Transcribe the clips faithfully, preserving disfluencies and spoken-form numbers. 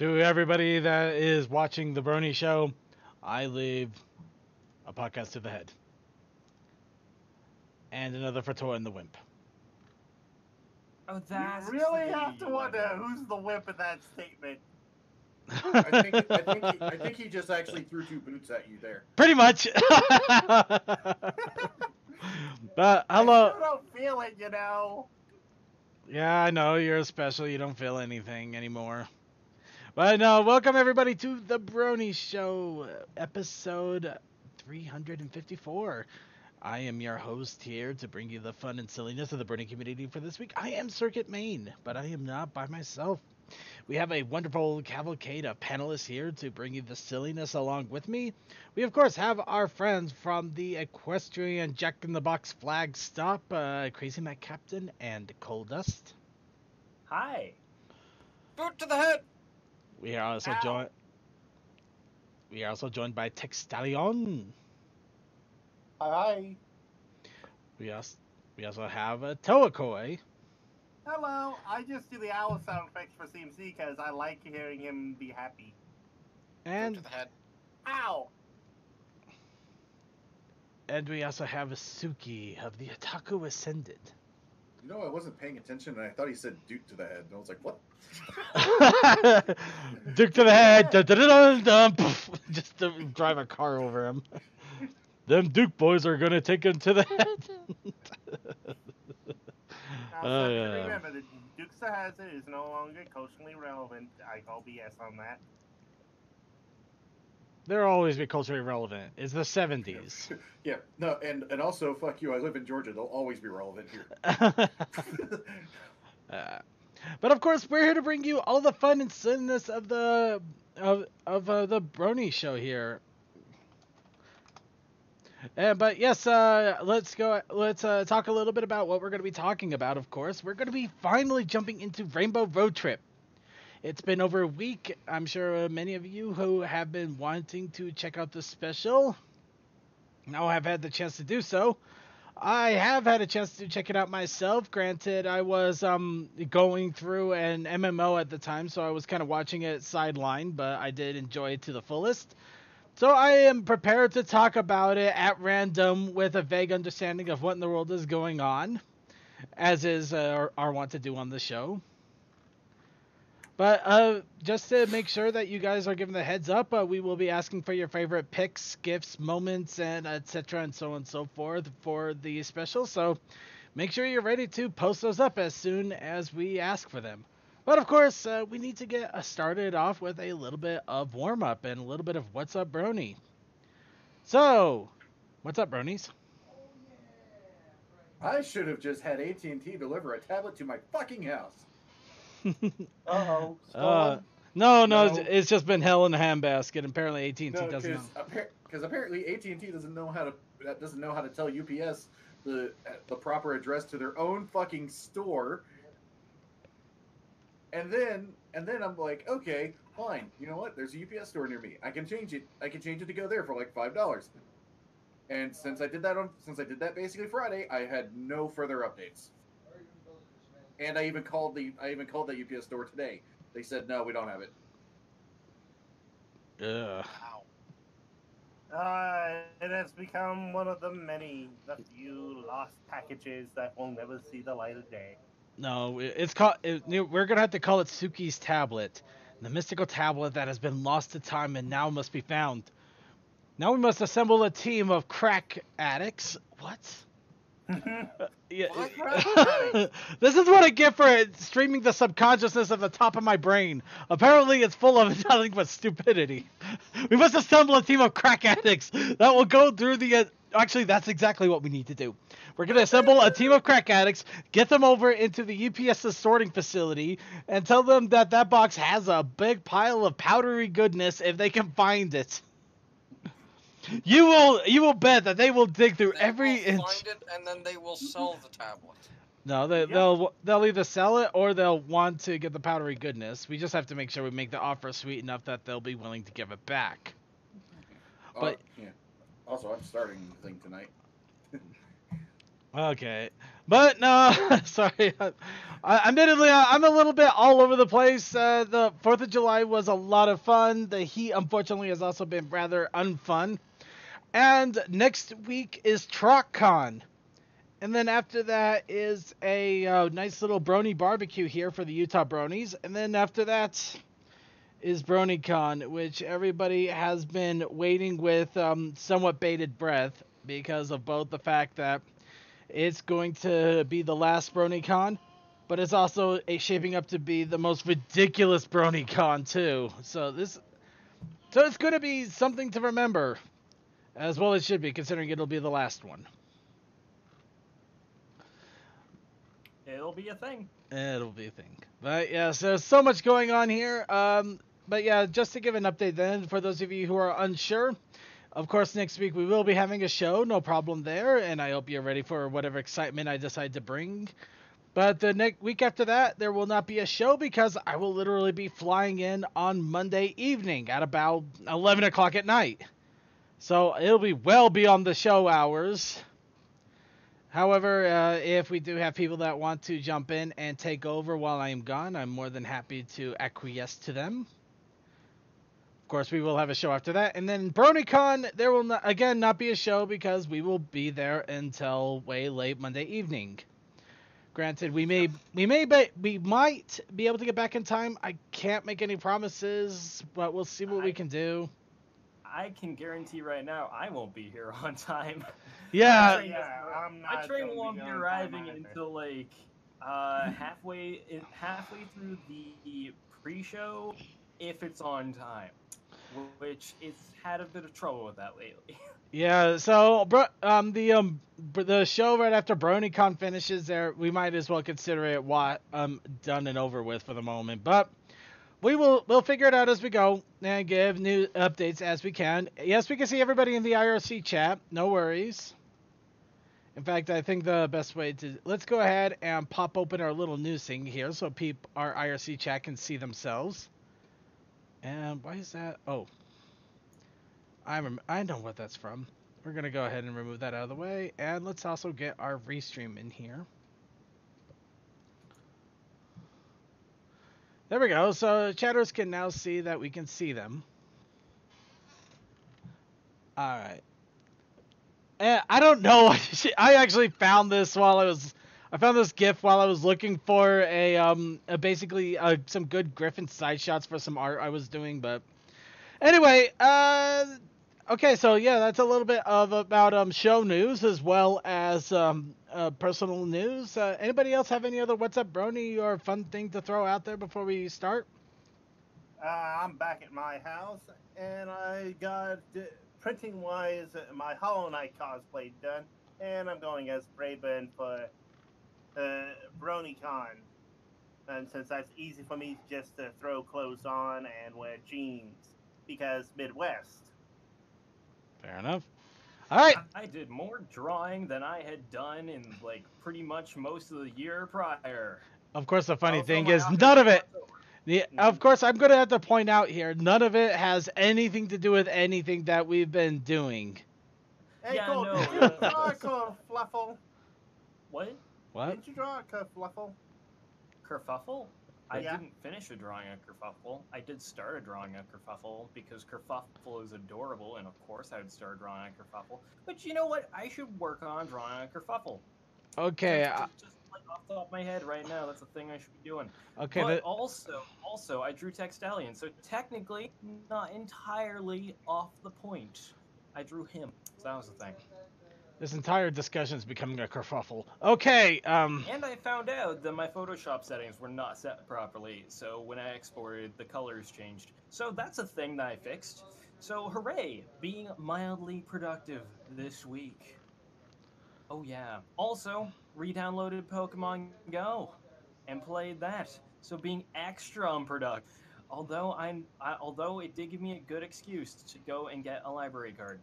To everybody that is watching the Brony show, I leave a podcast to the head. And another for Tor and the Wimp. Oh, that's You really the have to you wonder know. who's the whip in that statement. I think I think he, I think he just actually threw two boots at you there. Pretty much. But I hello. still don't feel it, you know. Yeah, I know you're special. You don't feel anything anymore. But no, welcome everybody to the Brony Show, episode three hundred fifty-four. I am your host here to bring you the fun and silliness of the Brony community for this week. I am Circuit Main, but I am not by myself. We have a wonderful cavalcade of panelists here to bring you the silliness along with me. We, of course, have our friends from the Equestrian Jack-in-the-Box flag stop, uh, Crazy Matt Captain and Coal Dust. Hi. Boot to the head. We are also Ow. joined. We are also joined by Textalion. Hi. We also we also have a Toakoi. Hello. I just do the owl sound effects for C M C because I like hearing him be happy. Boot And to the head. Ow. and we also have a Suki of the Otaku Ascended. You know, I wasn't paying attention, and I thought he said "duke to the head," and I was like, "What?" Duke to the head. Dun, dun, dun, dun, dun, poof, just to drive a car over him. Them Duke boys are gonna take him to the head. Now, Oh, so yeah. remember, the Dukes of Hazzard is no longer culturally relevant. I call B S on that. They'll always be culturally relevant. It's the seventies. Yeah, no, and and also, fuck you. I live in Georgia. They'll always be relevant here. Uh, but of course, we're here to bring you all the fun and silliness of the of of uh, the Brony show here. Uh, but yes, uh, let's go. Let's uh, talk a little bit about what we're going to be talking about. Of course, we're going to be finally jumping into Rainbow Road Trip. It's been over a week. I'm sure uh, many of you who have been wanting to check out the special now have had the chance to do so. I have had a chance to check it out myself. Granted, I was um going through an M M O at the time, so I was kind of watching it sideline, but I did enjoy it to the fullest. So I am prepared to talk about it at random with a vague understanding of what in the world is going on, as is uh, our, our want to do on the show. But uh, just to make sure that you guys are given the heads up, uh, we will be asking for your favorite pics, gifs, moments, and et cetera, and so on and so forth for the special. So make sure you're ready to post those up as soon as we ask for them. But of course, uh, we need to get uh, started off with a little bit of warm up and a little bit of what's up, Brony. So, what's up, Bronies? I should have just had A T and T deliver a tablet to my fucking house. Uh-oh. uh, no, no, No. It's, it's just been hell in a handbasket. Apparently, A T and T No, doesn't know. because appar- apparently A T and T doesn't know how to that doesn't know how to tell U P S the the proper address to their own fucking store. And then and then I'm like, okay, fine. You know what? There's a U P S store near me. I can change it. I can change it to go there for like five dollars. And since I did that on since I did that basically Friday, I had no further updates. And I even called the I even called that U P S store today. They said no, we don't have it. Ugh. Wow. Uh, it has become one of the many, the few lost packages that will never see the light of day. No, it- it's called. It, we're gonna have to call it Suki's tablet, the mystical tablet that has been lost to time and now must be found. Now we must assemble a team of crack addicts. What? Uh, yeah, What? this is what I get for streaming the subconsciousness at the top of my brain. Apparently, it's full of nothing but stupidity. We must assemble a team of crack addicts that will go through the. Uh, actually, that's exactly what we need to do. We're gonna assemble a team of crack addicts, get them over into the U P S sorting facility, and tell them that that box has a big pile of powdery goodness if they can find it. You will, you will bet that they will dig through They every will inch. find it and then they will sell the tablet. No, they, Yep. they'll they'll either sell it or they'll want to get the powdery goodness. We just have to make sure we make the offer sweet enough that they'll be willing to give it back. But- Uh, yeah. Also, I'm starting the thing tonight. Okay, but no, sorry. I, admittedly, I'm a little bit all over the place. Uh, the Fourth of July was a lot of fun. The heat, unfortunately, has also been rather unfun. And next week is TrockCon. And then after that is a uh, nice little Brony barbecue here for the Utah Bronies. And then after that is BronyCon, which everybody has been waiting with um, somewhat bated breath because of both the fact that it's going to be the last BronyCon, but it's also a shaping up to be the most ridiculous BronyCon too. So this, so it's going to be something to remember, as well as should be, considering it'll be the last one. It'll be a thing. It'll be a thing. But yeah, so so much going on here. Um, but yeah, just to give an update then, for those of you who are unsure, of course, next week we will be having a show, no problem there, and I hope you're ready for whatever excitement I decide to bring. But the next week after that, there will not be a show because I will literally be flying in on Monday evening at about eleven o'clock at night. So it'll be well beyond the show hours. However, uh, if we do have people that want to jump in and take over while I am gone, I'm more than happy to acquiesce to them. Of course, we will have a show after that. And then BronyCon, there will not, again not be a show because we will be there until way late Monday evening. Granted, we may we may be, we might be able to get back in time. I can't make any promises, but we'll see what I, we can do. I can guarantee right now I won't be here on time. Yeah. My train, yeah, I'm my not train gonna won't be be on arriving time either. until like uh, halfway in, halfway through the pre-show, if it's on time, which it's had a bit of trouble with that lately. Yeah, so bro, um, the um, the show right after BronyCon finishes, there we might as well consider it what um done and over with for the moment. But we will we'll figure it out as we go and give new updates as we can. Yes, we can see everybody in the I R C chat. No worries. In fact, I think the best way to let's go ahead and pop open our little news thing here so people our I R C chat can see themselves. And why is that? Oh. I rem I know what that's from. We're going to go ahead and remove that out of the way. And let's also get our restream in here. There we go. So chatters can now see that we can see them. Alright. And I don't know. I actually found this while I was... I found this GIF while I was looking for a, um, a basically uh, some good Griffin side shots for some art I was doing, but... Anyway, uh... okay, so yeah, that's a little bit of about um show news as well as um uh, personal news. Uh, anybody else have any other What's Up Brony or fun thing to throw out there before we start? Uh, I'm back at my house, and I got uh, printing-wise my Hollow Knight cosplay done, and I'm going as Braben for uh, BronyCon. And since that's easy for me just to throw clothes on and wear jeans, because Midwest. Fair enough. All right. I did more drawing than I had done in like pretty much most of the year prior. Of course, the funny Also, thing my is outfit none of it. was over. The, of course, I'm gonna have to point out here, none of it has anything to do with anything that we've been doing. Hey, Yeah, Cole, no, did you uh, draw a kerfluffle? What? What? Did you draw a kerfluffle? Kerfuffle? I Yeah. didn't finish a drawing a kerfuffle. I did start a drawing a kerfuffle because kerfuffle is adorable, and of course I would start drawing a kerfuffle. But you know what? I should work on drawing a kerfuffle. Okay. Just, Uh, just like off the top of my head right now, that's a thing I should be doing. okay. But The, also, also, I drew Textalion, so technically not entirely off the point. I drew him, so that was the thing. this entire discussion is becoming a kerfuffle. Okay. Um. And I found out that my Photoshop settings were not set properly, so when I exported, the colors changed. So that's a thing that I fixed. So hooray, being mildly productive this week. Oh yeah. Also, re-downloaded Pokemon Go and played that. So being extra unproductive. Although I'm, I, although it did give me a good excuse to go and get a library card.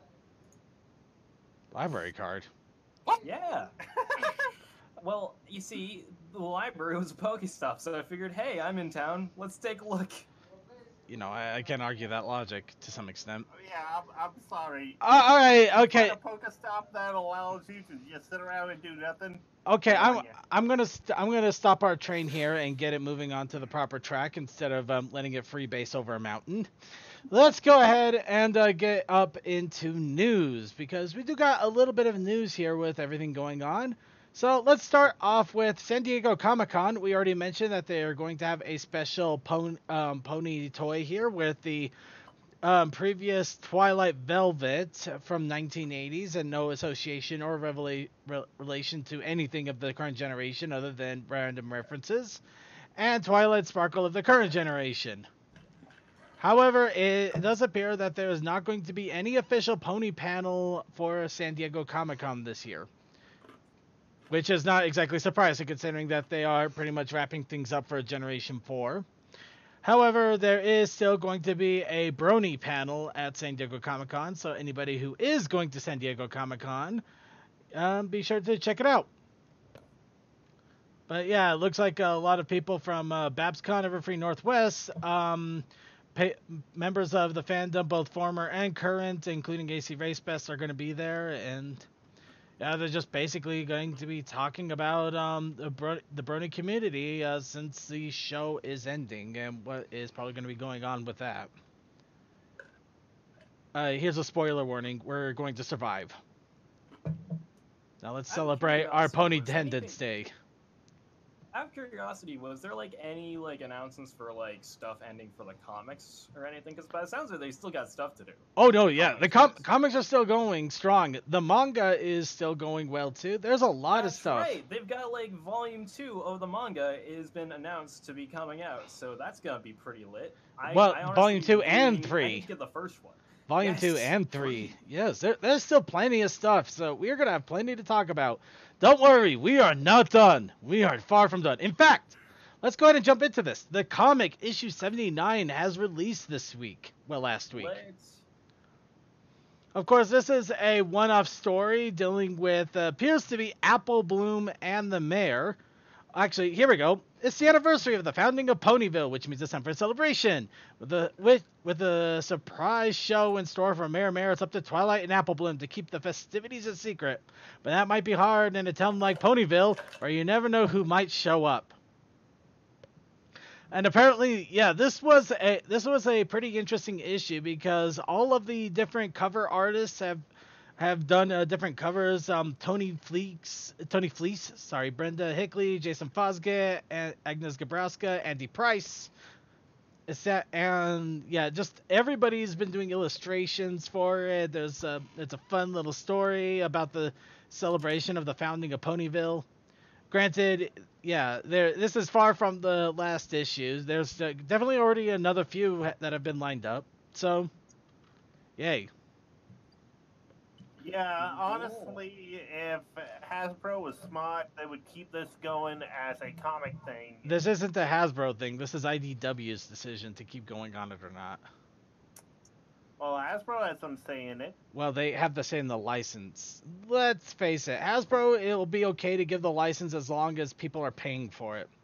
Library card. Yeah. Well, you see, the library was a Pokestop, so I figured, hey, I'm in town. Let's take a look. you know, I, I can't argue that logic to some extent. Yeah, I'm, I'm sorry. Uh, all right, You okay, find a Pokestop that allows you to just sit around and do nothing. okay. Good on I'm ya. I'm gonna st- I'm gonna stop our train here and get it moving on to the proper track instead of um, letting it free base over a mountain. Let's go ahead and uh, get up into news because we do got a little bit of news here with everything going on. So let's start off with San Diego Comic-Con. We already mentioned that they are going to have a special pony, um, pony toy here with the um, previous Twilight Velvet from nineteen eighties and no association or revela- re- relation to anything of the current generation other than random references, and Twilight Sparkle of the current generation. However, it does appear that there is not going to be any official pony panel for San Diego Comic-Con this year. Which is not exactly surprising considering that they are pretty much wrapping things up for Generation four. However, there is still going to be a Brony panel at San Diego Comic-Con, so anybody who is going to San Diego Comic-Con, um, be sure to check it out. But yeah, it looks like a lot of people from uh, BabsCon Everfree Northwest, um, pay, members of the fandom, both former and current, including A C Race Best, are going to be there, and yeah, they're just basically going to be talking about um, the, Bro- the Brony community uh, since the show is ending and what is probably going to be going on with that. Uh, here's a spoiler warning. We're going to survive. Now let's Out of celebrate our curiosity, Pony was Attendance anything- Day. Out of curiosity, was there like any like announcements for like stuff ending for the comics or anything? Because by the sounds of it, they still got stuff to do. Oh no, yeah, the com- Comics-wise. comics are still going strong. The manga is still going well too. There's a lot That's of stuff. right. They've got like volume two of the manga has been announced to be coming out, so that's gonna be pretty lit. I, Well, I honestly volume two and really- three. I didn't get the first one. Volume Yes, two and three. three. Yes, there, there's still plenty of stuff, so we're going to have plenty to talk about. Don't worry, we are not done. We are far from done. In fact, let's go ahead and jump into this. The comic issue seventy-nine has released this week. Well, last week. Let's... Of course, this is a one-off story dealing with, uh, appears to be Apple Bloom and the Mayor. Actually, here we go. It's the anniversary of the founding of Ponyville, which means it's time for a celebration. With the with with a surprise show in store for Mayor Mayor, it's up to Twilight and Apple Bloom to keep the festivities a secret. But that might be hard in a town like Ponyville, where you never know who might show up. And apparently, yeah, this was a this was a pretty interesting issue because all of the different cover artists have have done uh, different covers. Um, Tony Fleeks, Tony Fleece, sorry, Brenda Hickley, Jason Fosgate, and Agnes Gabrowska, Andy Price. It's that, and yeah, just everybody's been doing illustrations for it. There's a, it's a fun little story about the celebration of the founding of Ponyville. Granted, yeah, there. This is far from the last issues. There's uh, definitely already another few that have been lined up. So, yay. Yeah, honestly, if Hasbro was smart, they would keep this going as a comic thing. This isn't a Hasbro thing. This is I D W's decision to keep going on it or not. Well, Hasbro has some say in it. Well, they have the say in the license. Let's face it, Hasbro, it'll be okay to give the license as long as people are paying for it.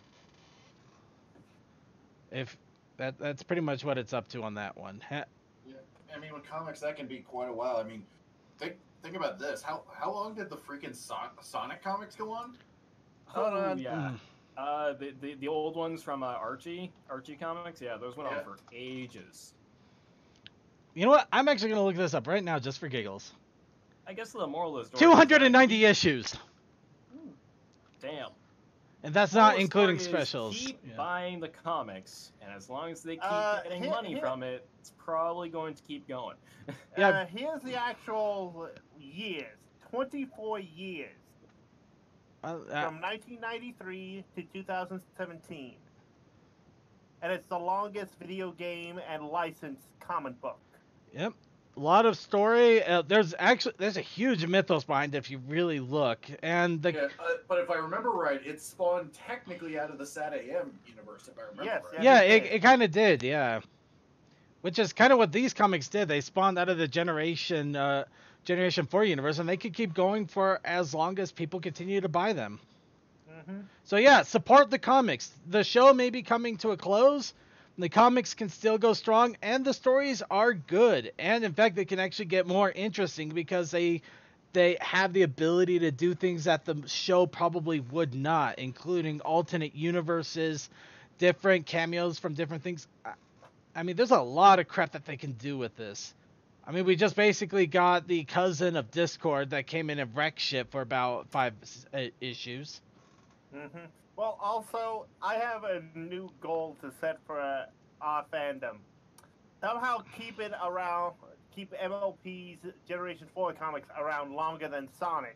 If that that's pretty much what it's up to on that one. Ha- Yeah, I mean, with comics, that can be quite a while. I mean, think think about this. How how long did the freaking Son- Sonic comics go on? Hold Oh on. yeah. Uh, the, the the old ones from uh, Archie Archie comics, yeah, those went Yeah. on for ages. You know what? I'm actually gonna look this up right now just for giggles. I guess the moral of the story. two hundred is, uh, ninety keep- issues, Damn. and that's Moral not of the including story is specials. Keep Yeah. buying the comics, and as long as they keep Uh, getting here- money here- from it, it's probably going to keep going. Yeah. Uh, here's the actual years. twenty-four years. Uh, uh, From nineteen ninety-three to two thousand seventeen. And it's the longest video game and licensed comic book. Yep. A lot of story. Uh, there's actually there's a huge mythos behind it if you really look. And the Yeah, uh, but if I remember right, it spawned technically out of the S A T A M universe, if I remember Yes, right. yeah, it it, did. it kind of did, yeah. Which is kind of what these comics did. They spawned out of the generation uh, Generation four universe, and they could keep going for as long as people continue to buy them. Mm-hmm. So yeah, support the comics. The show may be coming to a close, The comics can still go strong, and the stories are good. And in fact, they can actually get more interesting because they they have the ability to do things that the show probably would not, including alternate universes, different cameos from different things. I, I mean, there's a lot of crap that they can do with this. I mean, we just basically got the cousin of Discord that came in and wrecked shit for about five uh, issues. Mm-hmm. Well, also, I have a new goal to set for uh, our fandom. Somehow keep it around, keep M L P's Generation four comics around longer than Sonic.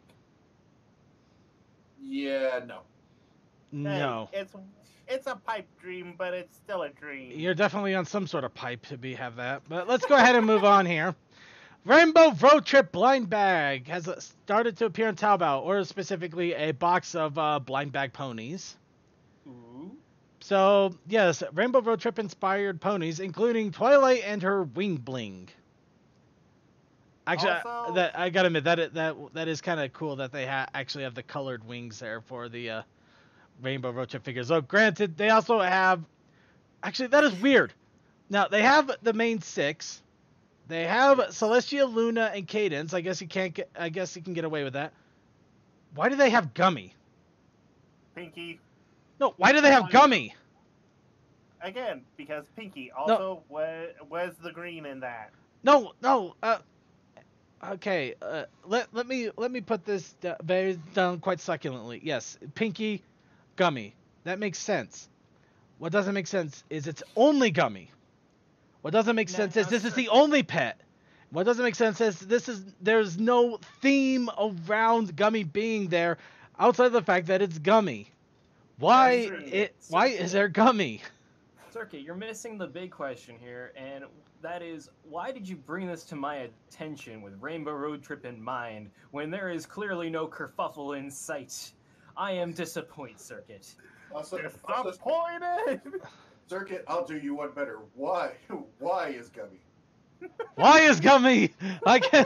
Yeah, no. No. Hey, it's it's a pipe dream, but it's still a dream. You're definitely on some sort of pipe to be have that. But let's go ahead and move on here. Rainbow Road Trip Blind Bag has started to appear on Taobao, or specifically a box of uh, blind bag ponies. Ooh. So, yes, Rainbow Road Trip inspired ponies, including Twilight and her Wing Bling. Actually, Also- I, that I gotta admit that that that is kind of cool that they ha- actually have the colored wings there for the uh, Rainbow Road Trip figures. So, granted, they also have. Actually, that is weird. Now they have the main six. They have Celestia, Luna, and Cadence. I guess you can't get. I guess you can get away with that. Why do they have Gummy? Pinky, No, why do they have Gummy? again, because Pinky. Also, where, where's the green in that? No, no. Uh, okay. Uh, let let me let me put this d- very down quite succulently. Yes, Pinky, Gummy. That makes sense. What doesn't make sense is it's only Gummy. What doesn't make Now, sense is now, this is sir- the only pet. What doesn't make sense is this is there's no theme around Gummy being there outside of the fact that it's Gummy. Why That's true. it why is there Gummy? Circuit, you're missing the big question here, and that is, why did you bring this to my attention with Rainbow Road Trip in mind when there is clearly no kerfuffle in sight? I am disappointed, Circuit. Also, Disappointed. Circuit, I'll do you one better. Why? Why is Gummy? Why is Gummy? I can't.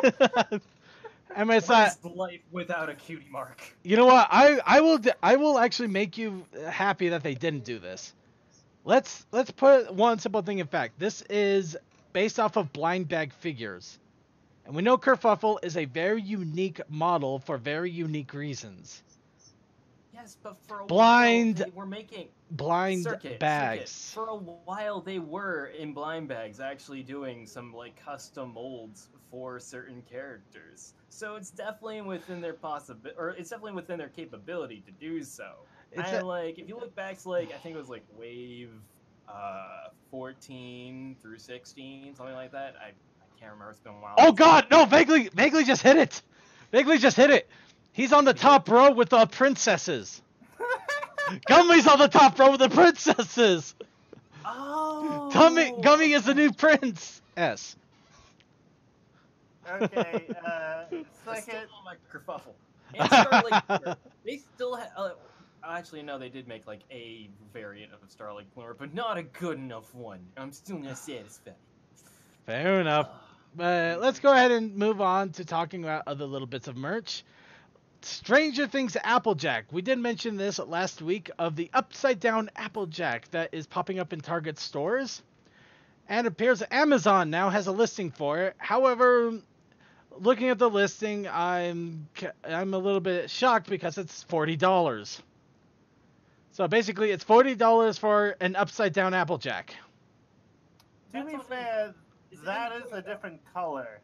M S I. What is life without a cutie mark? You know what? I I will d- I will actually make you happy that they didn't do this. Let's let's put one simple thing in fact. This is based off of blind bag figures, and we know Kerfuffle is a very unique model for very unique reasons. Yes, but for a Blind- while they were making Blind circuit, bags. Circuit. For a while they were in blind bags actually doing some like custom molds for certain characters. So it's definitely within their possibility, or it's definitely within their capability to do so. It's and a- like if you look back to like I think it was like wave uh fourteen through sixteen, something like that. I, I can't remember. It's been a while. Oh God, no! Vaguely, vaguely just hit it. Vaguely just hit it. He's on the top row with the princesses. Gummy's on the top row with the princesses. Oh, Gummy, Gummy is the new prince. S. Okay, uh, I still second. call my kerfuffle. And Starlight Glimmer. They still have. Uh, actually, no, they did make like a variant of Starlight Glimmer, but not a good enough one. I'm still not satisfied. Fair enough. But let's go ahead and move on to talking about other little bits of merch. Stranger Things Applejack. We did mention this last week of the upside down Applejack that is popping up in Target stores. And it appears Amazon now has a listing for it. However, looking at the listing, I'm I'm a little bit shocked because it's forty dollars. So basically, it's forty dollars for an upside down Applejack. To That's be on fair, Is it that in- is a different color.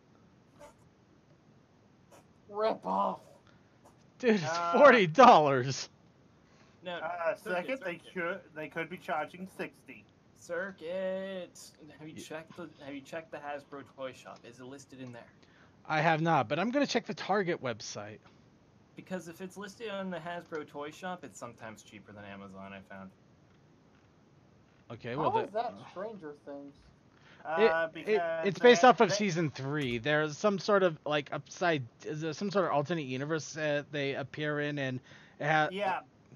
Rip off. Dude, it's Uh, forty dollars. No, Uh, Circuit, second, they Circuit. should they could be charging sixty. Circuit. Have you checked the Have you checked the Hasbro toy shop? Is it listed in there? I have not, but I'm gonna check the Target website. Because if it's listed on the Hasbro toy shop, it's sometimes cheaper than Amazon. I found. Okay, well, How the, is that Stranger Things? It, Uh, it, because it's based they- off of they- season three. There's some sort of like upside, is there some sort of alternate universe that they appear in, and it ha- Yeah.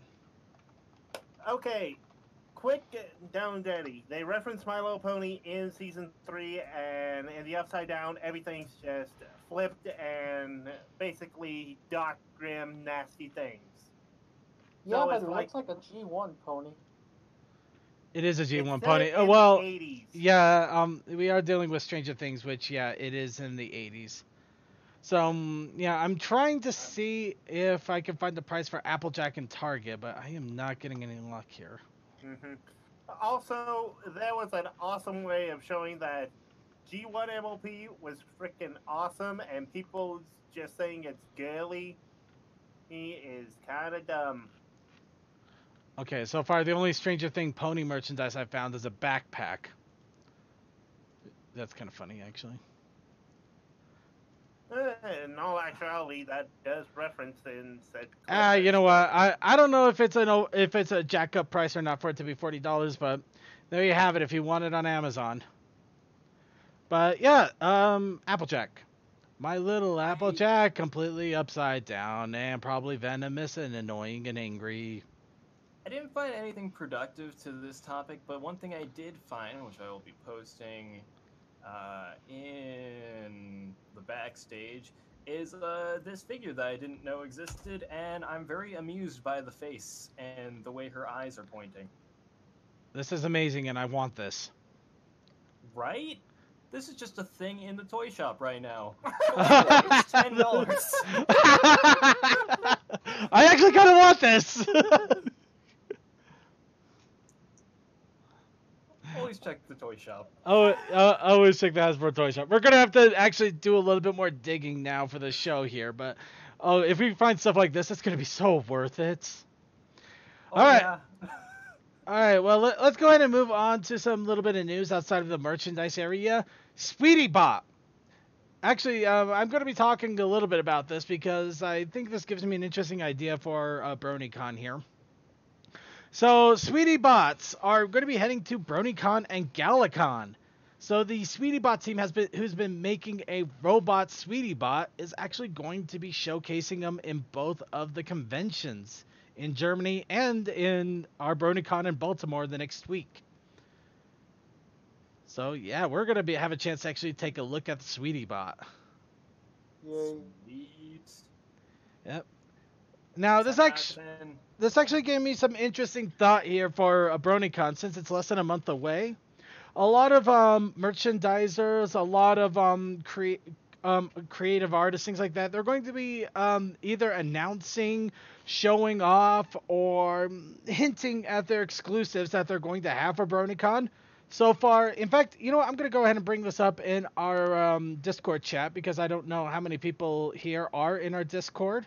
Okay. Quick down daddy. They reference My Little Pony in season three, and in the Upside Down, everything's just flipped and basically dark, grim, nasty things. Yeah, So but it's it like- looks like a G one pony. It is a G It's one set pony. in Oh, the well, eighties. yeah. Um, we are dealing with Stranger Things, which yeah, it is in the eighties. So um, yeah, I'm trying to see if I can find the price for Applejack and Target, but I am not getting any luck here. hmm Also, there was an awesome way of showing that G one M O P was freaking awesome, and people just saying it's girly he is kind of dumb. Okay, so far the only Stranger Thing pony merchandise I found is a backpack. That's kind of funny, actually. Eh, In all actuality, that does reference in said clip. Ah, you as know what? well. I, I don't know if it's an o- if it's a jack up price or not for it to be forty dollars, but there you have it. If you want it on Amazon. But yeah, um, Applejack, my little I- Applejack, completely upside down and probably venomous and annoying and angry. I didn't find anything productive to this topic, but one thing I did find, which I will be posting uh, in the backstage, is uh, this figure that I didn't know existed, and I'm very amused by the face and the way her eyes are pointing. This is amazing, and I want this. Right? This is just a thing in the toy shop right now. I It's ten dollars. actually kind of want this. Always check the toy shop. Oh, uh, I always check the Hasbro toy shop. We're gonna have to actually do a little bit more digging now for the show here, but oh, if we find stuff like this, it's gonna be so worth it. Oh, All right. yeah. All right, well, let, let's go ahead and move on to some little bit of news outside of the merchandise area. Sweetie Bop. Actually, um, I'm going to be talking a little bit about this because I think this gives me an interesting idea for uh, BronyCon here. So, Sweetie Bots are going to be heading to BronyCon and GalaCon. So, the Sweetie Bot team has been, who's been making a robot Sweetie Bot, is actually going to be showcasing them in both of the conventions in Germany and in our BronyCon in Baltimore the next week. So yeah, we're gonna be have a chance to actually take a look at the Sweetie Bot. Yay. Sweet. Yep. Now this actually Satin. this actually gave me some interesting thought here for a BronyCon since it's less than a month away. A lot of um, merchandisers, a lot of um, cre- um, creative artists, things like that, they're going to be um, either announcing, showing off, or hinting at their exclusives that they're going to have for BronyCon. So far, in fact, you know what? I'm going to go ahead and bring this up in our um, Discord chat because I don't know how many people here are in our Discord.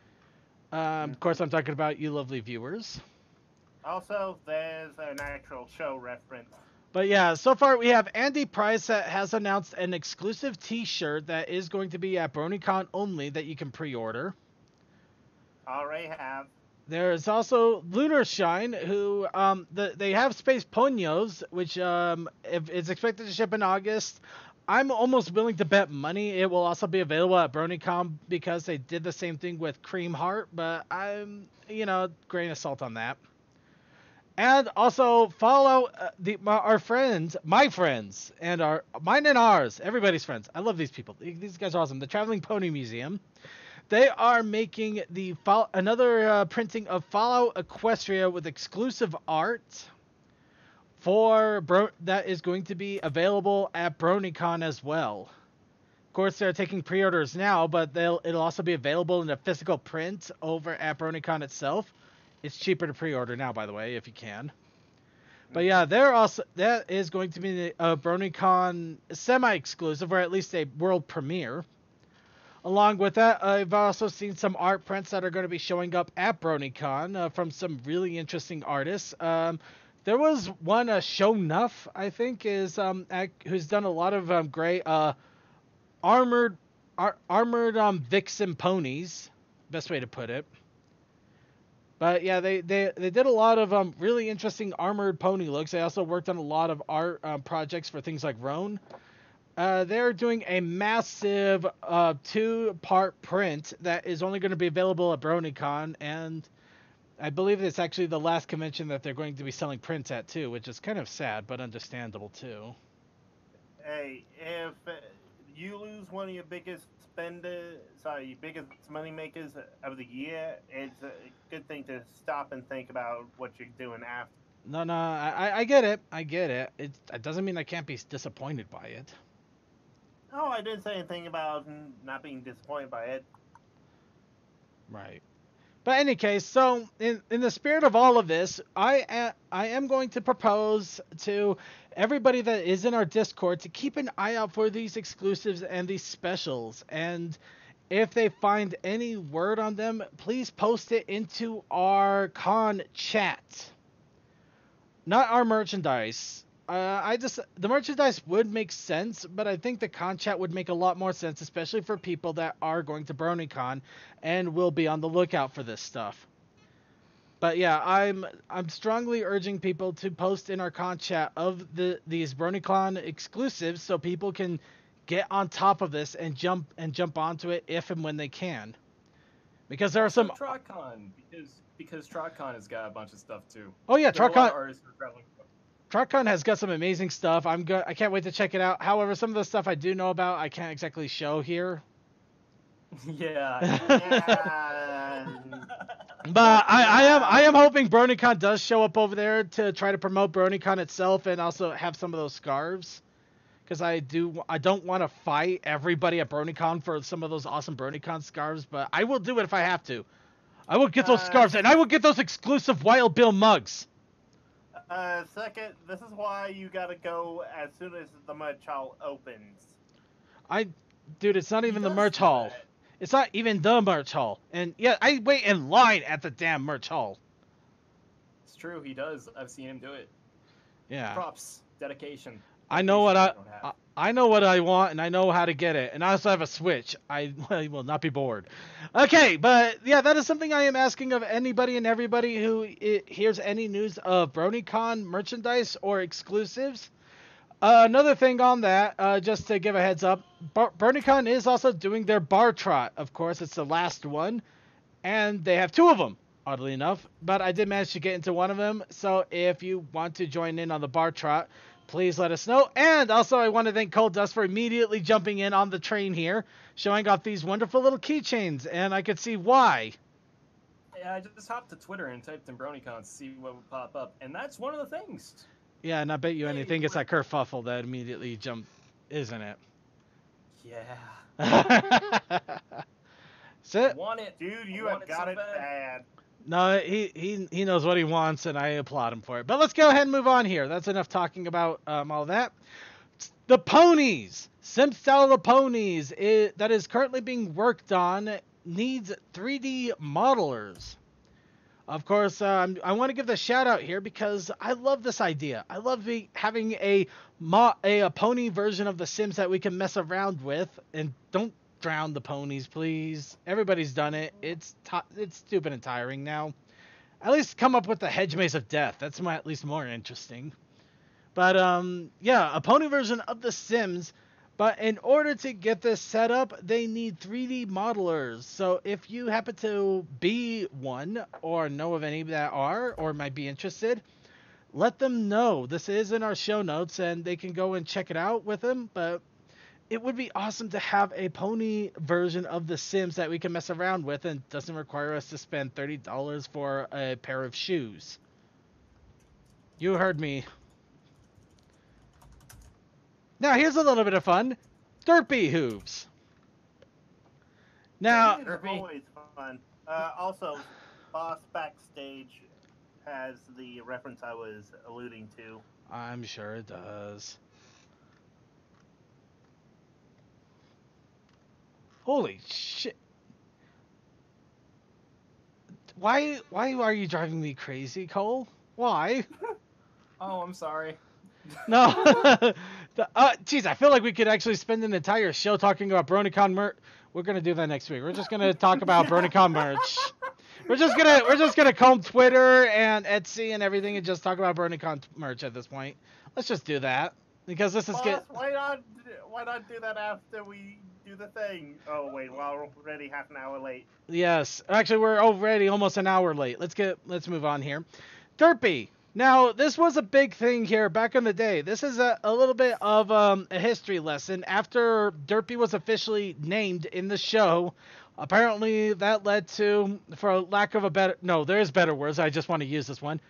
Um, of course, I'm talking about you lovely viewers. Also, there's an actual show reference. But yeah, so far we have Andy Price that has announced an exclusive T-shirt that is going to be at BronyCon only that you can pre-order. Already have. There's also Lunar Shine, who um, the, they have Space Ponios, which um, if, is expected to ship in August. I'm almost willing to bet money it will also be available at BronyCon because they did the same thing with Cream Heart, but I'm, you know, grain of salt on that. And also follow uh, the my, our friends, my friends, and our mine and ours, everybody's friends. I love these people. These guys are awesome. The Traveling Pony Museum. They are making the another uh, printing of Fallout Equestria with exclusive art for Bro- that is going to be available at BronyCon as well. Of course, they're taking pre-orders now, but they'll it'll also be available in a physical print over at BronyCon itself. It's cheaper to pre-order now, by the way, if you can. But yeah, they're also that is going to be a BronyCon semi-exclusive, or at least a world premiere. Along with that, I've also seen some art prints that are going to be showing up at BronyCon uh, from some really interesting artists. Um, there was one, uh, Show Nuff, I think, is um, act, who's done a lot of um, great uh, armored ar- armored um, vixen ponies. Best way to put it. But yeah, they, they, they did a lot of um, really interesting armored pony looks. They also worked on a lot of art um, projects for things like Roan. Uh, they're doing a massive uh, two-part print that is only going to be available at BronyCon, and I believe it's actually the last convention that they're going to be selling prints at too, which is kind of sad but understandable too. Hey, if uh, you lose one of your biggest spenders, sorry, your biggest money makers of the year, it's a good thing to stop and think about what you're doing after. No, no, I, I I get it. I get it. It, it doesn't mean I can't be disappointed by it. Oh, I didn't say anything about n- not being disappointed by it. Right. But in any case, so in, in the spirit of all of this, I am, I am going to propose to everybody that is in our Discord to keep an eye out for these exclusives and these specials. And if they find any word on them, please post it into our con chat. Not our merchandise. Uh, I just the merchandise would make sense, but I think the con chat would make a lot more sense, especially for people that are going to BronyCon and will be on the lookout for this stuff. But yeah, I'm I'm strongly urging people to post in our con chat of the these BronyCon exclusives so people can get on top of this and jump and jump onto it if and when they can. Because there are Also, some TrotCon, because because TrotCon has got a bunch of stuff too. Oh yeah, There are a lot of TrotCon artists who are traveling. TrotCon has got some amazing stuff. I'm go- I can't wait to check it out. However, some of the stuff I do know about, I can't exactly show here. Yeah. Yeah. But I, I am I am hoping BronyCon does show up over there to try to promote BronyCon itself and also have some of those scarves. Because I do I don't want to fight everybody at BronyCon for some of those awesome BronyCon scarves, but I will do it if I have to. I will get those Uh, scarves and I will get those exclusive Wild Bill mugs. Uh, second, this is why you gotta go as soon as the merch hall opens. I, dude, it's not He even the does merch do hall. that. It's not even the merch hall. And yeah, I wait in line at the damn merch hall. It's true, he does. I've seen him do it. Yeah. Props, dedication. I know what Dedication I, don't I have. I know what I want and I know how to get it. And I also have a Switch. I, I will not be bored. Okay, but yeah, that is something I am asking of anybody and everybody who I- hears any news of BronyCon merchandise or exclusives. Uh, another thing on that, uh, just to give a heads up, Bar- BronyCon is also doing their bar trot. Of course, it's the last one, and they have two of them, oddly enough. But I did manage to get into one of them, so if you want to join in on the bar trot, please let us know. And also, I want to thank Cold Dust for immediately jumping in on the train here, showing off these wonderful little keychains, and I could see why. Yeah, I just hopped to Twitter and typed in BronyCon to see what would pop up, and that's one of the things. Yeah, and I bet you Hey, anything it's we're- that kerfuffle that immediately jumped, isn't it? Yeah. So, Want it. Dude, you I have want got so it bad. bad. no, he, he he knows what he wants, and I applaud him for it. But let's go ahead and move on here. That's enough talking about um, all that. The ponies, Sim style of the ponies, i that is currently being worked on, needs three D modelers. Of course, um, I want to give the shout out here because I love this idea. I love the, having a, mo- a a pony version of The Sims that we can mess around with. And don't drown the ponies, please. Everybody's done it. It's t- it's stupid and tiring now. At least come up with the hedge maze of death. That's my, at least more interesting. But um, yeah, a pony version of The Sims. But in order to get this set up, they need three D modelers. So if you happen to be one or know of any that are or might be interested, let them know. This is in our show notes and they can go and check it out with them. But it would be awesome to have a pony version of The Sims that we can mess around with and doesn't require us to spend thirty dollars for a pair of shoes. You heard me. Now, here's a little bit of fun. Derpy hooves. Now, It's Derpy. always fun. Uh, also, Boss Backstage has the reference I was alluding to. I'm sure it does. Holy shit. Why why are you driving me crazy, Cole? Why? Oh, I'm sorry. No. The- uh, geez, I feel like we could actually spend an entire show talking about BronyCon merch. We're gonna do that next week. We're just gonna talk about BronyCon merch. We're just gonna we're just gonna comb Twitter and Etsy and everything and just talk about BronyCon merch at this point. Let's just do that because this is Boss, get. why not? Why not do that after we do the thing? Oh wait, well we're already half an hour late. Yes, actually, we're already almost an hour late. Let's get let's move on here. Derpy. Now, this was a big thing here back in the day. This is a, a little bit of um, a history lesson. After Derpy was officially named in the show, apparently that led to, for lack of a better, no, there is better words. I just want to use this one.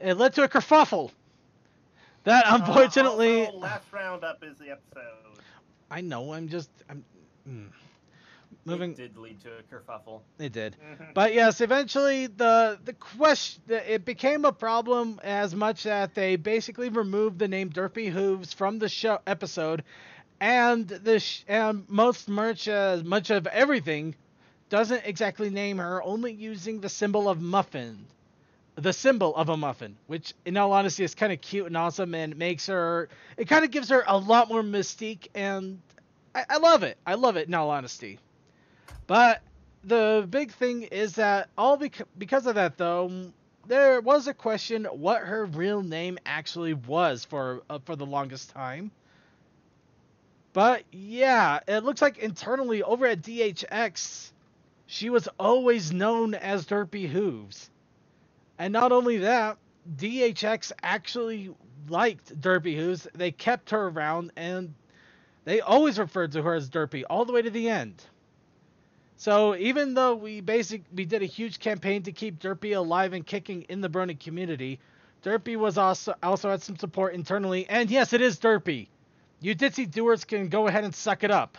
it led to a kerfuffle. That unfortunately. Uh, also, last roundup is the episode. I know. I'm just. I'm. Mm. Moving. It did lead to a kerfuffle. It did. Mm-hmm. But yes, eventually the the question it became a problem as much that they basically removed the name Derpy Hooves from the show episode, and the sh- and most merch, uh, much of everything, doesn't exactly name her, only using the symbol of muffin, the symbol of a muffin, which in all honesty is kind of cute and awesome, and makes her. It kind of gives her a lot more mystique, and I, I love it. I love it in all honesty. But the big thing is that all bec- because of that, though, there was a question what her real name actually was for uh, for the longest time. But yeah, it looks like internally over at D H X, she was always known as Derpy Hooves. And not only that, D H X actually liked Derpy Hooves. They kept her around, and they always referred to her as Derpy all the way to the end. So even though we basic we did a huge campaign to keep Derpy alive and kicking in the Brony community, Derpy was also also had some support internally, and yes, it is Derpy. You ditzy doers can go ahead and suck it up.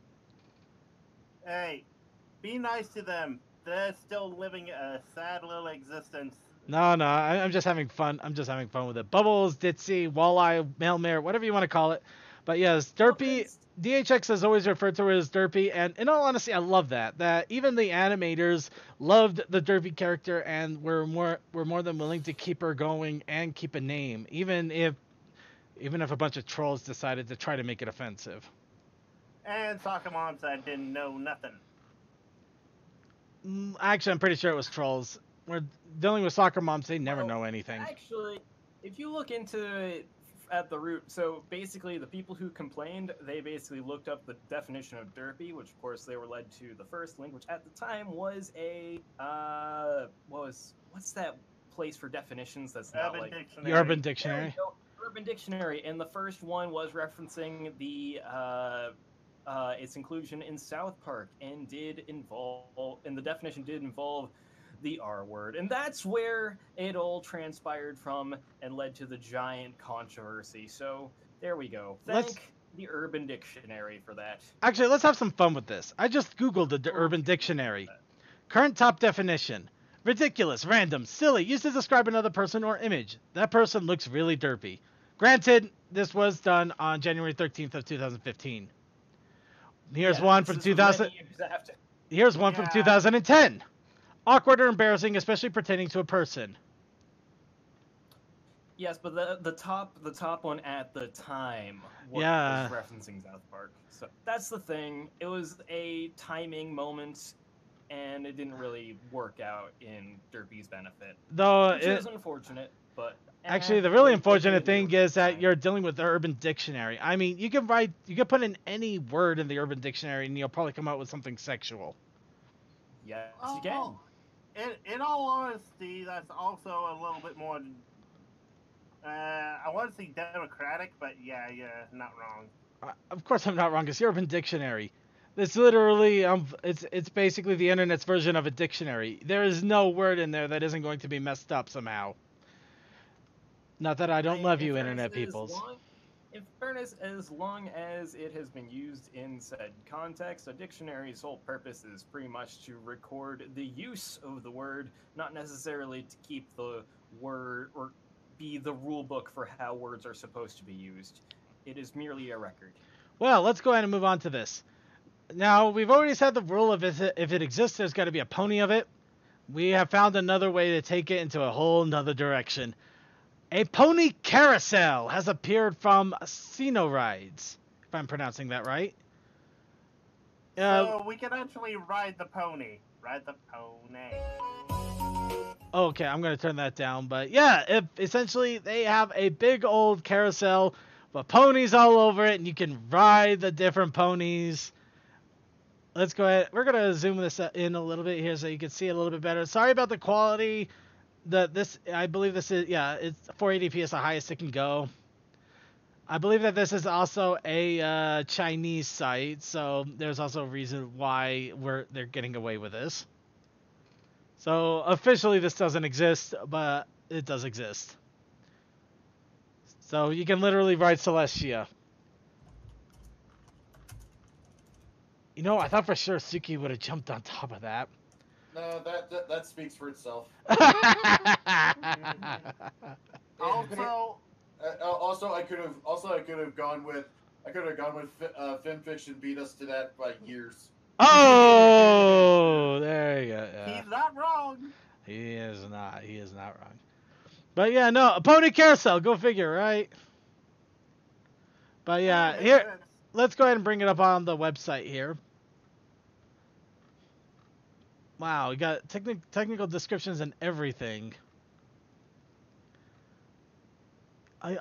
Hey, be nice to them. They're still living a sad little existence. No, no, I, I'm just having fun. I'm just having fun with it. Bubbles, ditzy, walleye, mailmare, whatever you want to call it. But yes, Derpy. D H X has always referred to her as Derpy, and in all honesty, I love that. That even the animators loved the Derpy character and were more were more than willing to keep her going and keep a name, even if even if a bunch of trolls decided to try to make it offensive. And Soccer Mom said didn't know nothing. Mm, Actually, I'm pretty sure it was trolls. We're dealing with soccer moms; they never Well, know anything. Actually, if you look into it at the root, so basically the people who complained, they basically looked up the definition of derpy, which of course they were led to the first link, which at the time was a uh what was what's that place for definitions that's not Urban like Dictionary. The Urban There we Dictionary. go, Urban Dictionary, and the first one was referencing the uh uh its inclusion in South Park, and did involve and the definition did involve the R word, and that's where it all transpired from and led to the giant controversy. So there we go. Thank Let's- the Urban Dictionary for that. Actually, let's have some fun with this. I just googled the D- Urban Dictionary. Current top definition: ridiculous, random, silly, used to describe another person or image. That person looks really derpy. Granted, this was done on January thirteenth of two thousand fifteen. Here's Yeah, one from this was two thousand. many years after. Here's one from Yeah. two thousand ten. Awkward or embarrassing, especially pertaining to a person. Yes, but the the top the top one at the time was, Yeah. was referencing South Park. So that's the thing. It was a timing moment, and it didn't really work out in Derpy's benefit, Though, which it, is unfortunate. But actually, eh, the really they- they unfortunate did thing do it is that fine. you're dealing with the Urban Dictionary. I mean, you can write, you can put in any word in the Urban Dictionary, and you'll probably come out with something sexual. Yes, Oh, you can. oh. In, in all honesty, that's also a little bit more. Uh, I want to say democratic, but yeah, yeah, not wrong. Uh, of course, I'm not wrong. It's the Urban Dictionary. It's literally, um, it's it's basically the internet's version of a dictionary. There is no word in there that isn't going to be messed up somehow. Not that I don't I- love in you, fairness, internet as peoples. long- In fairness, as long as it has been used in said context, a dictionary's whole purpose is pretty much to record the use of the word, not necessarily to keep the word or be the rule book for how words are supposed to be used. It is merely a record. Well, let's go ahead and move on to this. Now, we've already said the rule of if it, if it exists, there's got to be a pony of it. We have found another way to take it into a whole nother direction. A pony carousel has appeared from Sino Rides, if I'm pronouncing that right. Uh, So we can actually ride the pony. Ride the pony. okay, I'm going to turn that down. But yeah, if, essentially they have a big old carousel with ponies all over it, and you can ride the different ponies. Let's go ahead. We're going to zoom this in a little bit here so you can see it a little bit better. Sorry about the quality. The, this, I believe this is, yeah, it's four eighty p is the highest it can go. I believe that this is also a uh, Chinese site, so there's also a reason why we're they're getting away with this. So officially this doesn't exist, but it does exist. So you can literally ride Celestia. You know, I thought for sure Suki would have jumped on top of that. No, that, that that speaks for itself. Also, Uh, also, I could have also I could have gone with I could have gone with uh, FemFiction beat us to that by years. Oh, there you go. Yeah. he's not wrong. He is not. He is not wrong. But yeah, no, a pony carousel. Go figure, right? But yeah, Makes here, sense. let's go ahead and bring it up on the website here. Wow, we got techni- technical descriptions and everything. I.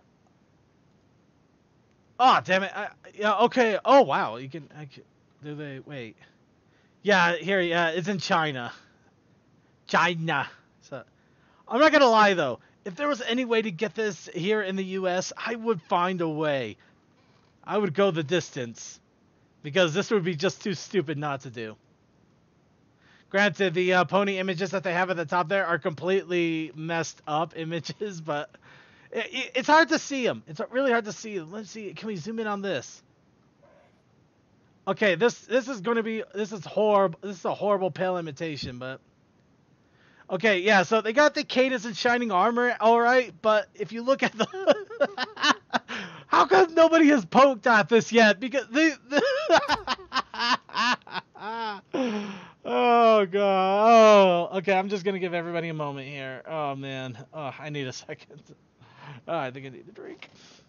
Oh, damn it. I, yeah, okay. Oh, wow. You can, I can. Do they. Wait. Yeah, here, yeah, it's in China. China. So, I'm not gonna lie, though. If there was any way to get this here in the U S, I would find a way. I would go the distance. Because this would be just too stupid not to do. Granted, the uh, pony images that they have at the top there are completely messed up images, but it, it, it's hard to see them. It's really hard to see them. Let's see. Can we zoom in on this? Okay, this this is going to be this is horrible. This is a horrible pale imitation, but okay, yeah. So they got the cadence and shining armor, all right. But if you look at the, how come nobody has poked at this yet? Because they. the Oh god. Oh, okay. I'm just gonna give everybody a moment here. Oh man. Oh, I need a second. Oh, I think I need a drink.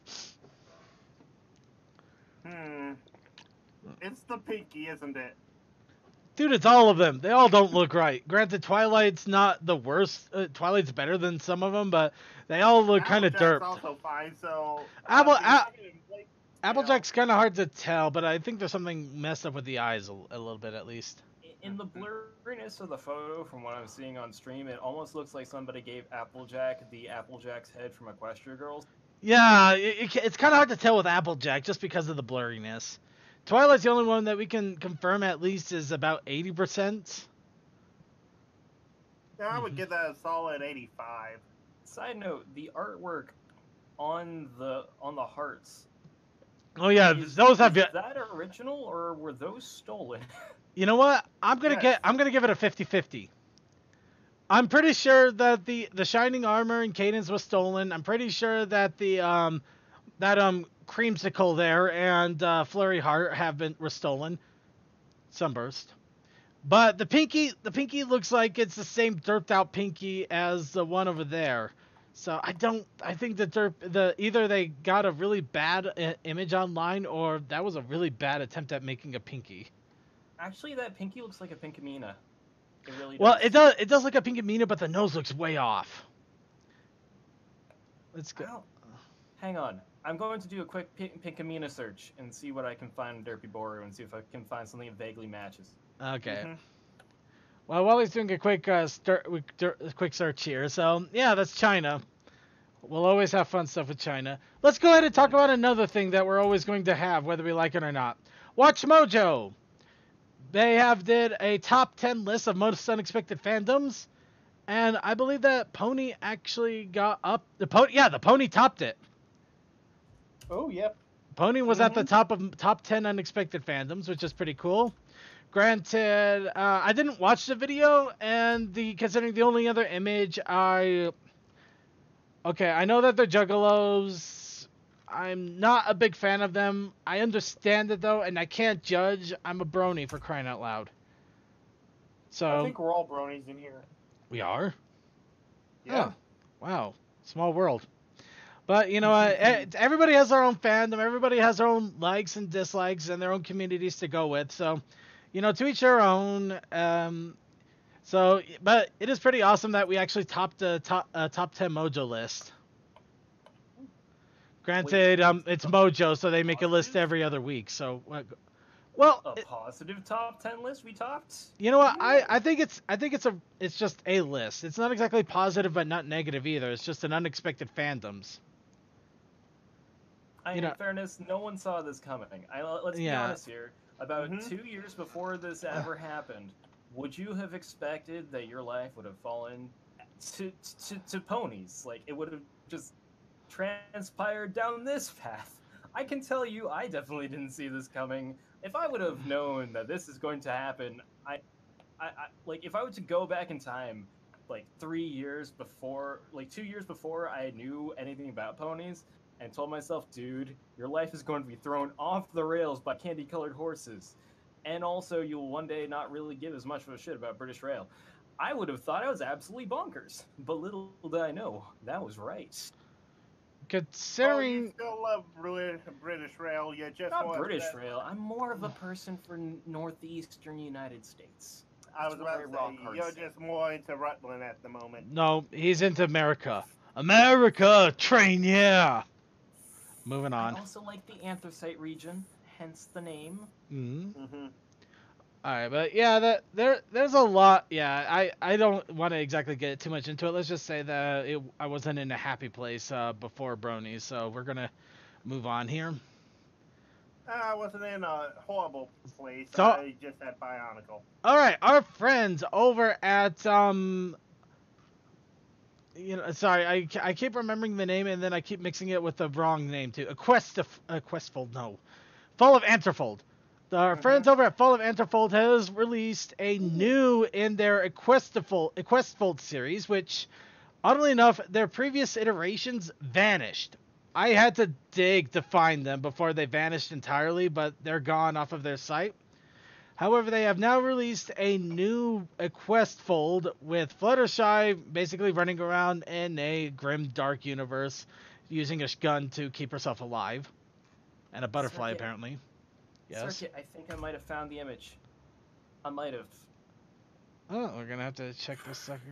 Hmm. It's the pinky, isn't it? Dude, it's all of them. They all don't look right. Granted, Twilight's not the worst. Uh, Twilight's better than some of them, but they all look kind of Applejack's derped. also fine, so. Apple- uh, a- if you- Applejack's kind of hard to tell, but I think there's something messed up with the eyes a, a little bit at least. In the blurriness of the photo, from what I'm seeing on stream, it almost looks like somebody gave Applejack the Applejack's head from Equestria Girls. Yeah, it, it, it's kind of hard to tell with Applejack just because of the blurriness. Twilight's the only one that we can confirm at least is about eighty percent. Yeah, I would Mhm. give that a solid eighty-five. Side note: the artwork on the on the hearts. Oh yeah, is, those have. is that original or were those stolen? You know what? I'm gonna Yes. get. I'm gonna give it a fifty-fifty. I'm pretty sure that the the shining armor and cadence was stolen. I'm pretty sure that the um that um creamsicle there and uh, flurry heart have been were stolen. Sunburst. But the pinky the pinky looks like it's the same derped out pinky as the one over there. So I don't. I think the derp the either they got a really bad uh, image online or that was a really bad attempt at making a pinky. Actually, that pinky looks like a Pinkamena. It really does. Well, it does. It does look like Pinkamena, but the nose looks way off. Let's go. Ow. Hang on. I'm going to do a quick Pink- Pinkamena search and see what I can find in Derpy Boru and see if I can find something that vaguely matches. Okay. Mhm. Well, while he's doing a quick uh, stir, a quick search here, so yeah, that's China. We'll always have fun stuff with China. Let's go ahead and talk about another thing that we're always going to have, whether we like it or not. Watch Mojo. They have did a top ten list of most unexpected fandoms, and I believe that Pony actually got up. The pony, yeah, the Pony topped it. Oh, yep. Pony was at the Mhm. top of top ten unexpected fandoms, which is pretty cool. Granted, uh, I didn't watch the video, and the considering the only other image I. Okay, I know that they're juggalos. I'm not a big fan of them. I understand it though, and I can't judge. I'm a brony for crying out loud. So I think we're all bronies in here. we are. Yeah. Oh, wow, small world. But you know, uh, eh, everybody has their own fandom. Everybody has their own likes and dislikes and their own communities to go with. So, you know, to each their own. Um, so, but it is pretty awesome that we actually topped the top uh, top ten Mojo list. Granted, um, it's Mojo, so they make a list every other week. So, uh, well, A it- positive top ten list we topped? you know what? I, I think it's I think it's a it's just a list. It's not exactly positive, but not negative either. It's just an unexpected fandoms. I You in know- fairness, no one saw this coming. I, let's be Yeah. honest here. About Mhm. two years before this ever happened, would you have expected that your life would have fallen to, to to ponies. Like, it would have just transpired down this path. I can tell you, I definitely didn't see this coming. If I would have known that this is going to happen, I, I, I like if I were to go back in time, like three years before, like two years before I knew anything about ponies, and told myself, dude, your life is going to be thrown off the rails by candy-colored horses, and also you'll one day not really give as much of a shit about British Rail. I would have thought I was absolutely bonkers, but little did I know that was right. Considering... Oh, you still love British Rail, you just Not want British that... Rail. I'm more of a person for northeastern United States. I was about to say, you're say. just more into Rutland at the moment. No, he's into America. America! Train, yeah! Moving on. I also like the anthracite region, hence the name. Mm-hmm. Mm-hmm. Alright, but yeah, that there there's a lot. Yeah, I, I don't want to exactly get too much into it. Let's just say that it, I wasn't in a happy place uh, before Brony, so we're going to move on here. I wasn't in a horrible place. So, I just had Bionicle. Alright, our friends over at, um... You know, sorry, I, I keep remembering the name and then I keep mixing it with the wrong name too. Equestif... Equestfold, no. Fall of Anterfold. Our mm-hmm. friends over at Fall of Anterfold has released a new in their Equestifold, Equestfold series, which, oddly enough, their previous iterations vanished. I had to dig to find them before they vanished entirely, but they're gone off of their site. However, they have now released a new Equestfold with Fluttershy basically running around in a grim, dark universe using a gun to keep herself alive. And a butterfly, Circuit. apparently. Yes. Circuit, I think I might have found the image. I might have. Oh, we're going to have to check this second.